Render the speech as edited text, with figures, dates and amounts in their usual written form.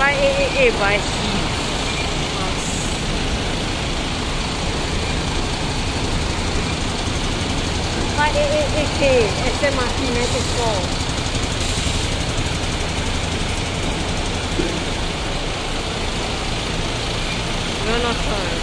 vai sim. Nossa. Vai, que essa máquina é pessoal. Meu nossa.